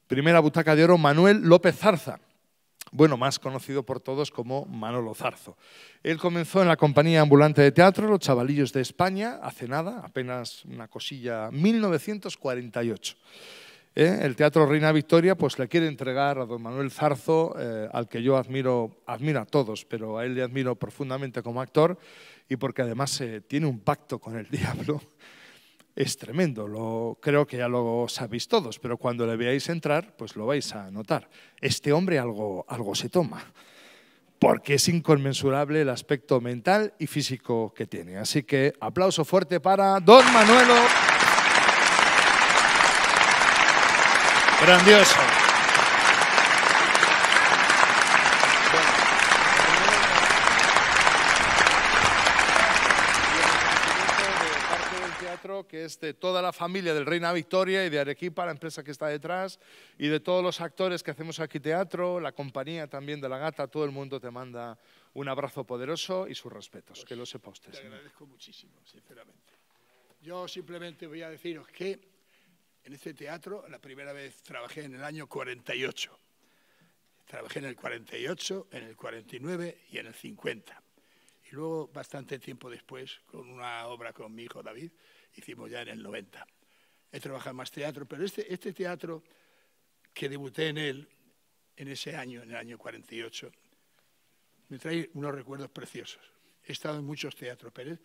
Primera butaca de oro, Manuel López Zarza. Bueno, más conocido por todos como Manolo Zarzo. Él comenzó en la compañía ambulante de teatro Los Chavalillos de España, hace nada, apenas una cosilla, 1948. El Teatro Reina Victoria pues le quiere entregar a don Manuel Zarzo, al que yo admiro a todos, pero a él le admiro profundamente como actor y porque además tiene un pacto con el diablo. Es tremendo, creo que ya lo sabéis todos, pero cuando le veáis entrar, pues lo vais a notar. Este hombre algo se toma, porque es inconmensurable el aspecto mental y físico que tiene. Así que aplauso fuerte para don Manuelo. Grandioso. Que es de toda la familia del Reina Victoria y de Arequipa, la empresa que está detrás, y de todos los actores que hacemos aquí teatro, la compañía también de La Gata, todo el mundo te manda un abrazo poderoso y sus respetos, pues que lo sepa usted. Te agradezco muchísimo, sinceramente. Yo simplemente voy a deciros que en este teatro la primera vez trabajé en el año 48. Trabajé en el 48, en el 49 y en el 50. Y luego, bastante tiempo después, con una obra con mi hijo David, hicimos ya en el 90. He trabajado más teatro, pero este teatro que debuté en él, en ese año, en el año 48, me trae unos recuerdos preciosos. He estado en muchos teatros, pero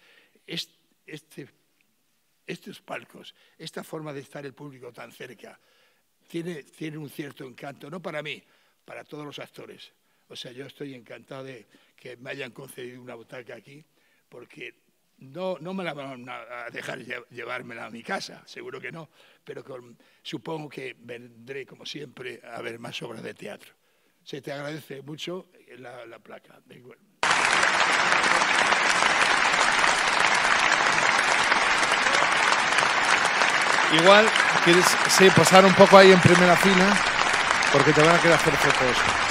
estos palcos, esta forma de estar el público tan cerca, tiene un cierto encanto, no para mí, para todos los actores. O sea, yo estoy encantado de que me hayan concedido una butaca aquí, porque no me la van a dejar llevármela a mi casa, seguro que no, pero supongo que vendré, como siempre, a ver más obras de teatro. Se te agradece mucho la placa. Igual, ¿quieres pasar un poco ahí en primera fila? Porque te van a querer hacer fotos.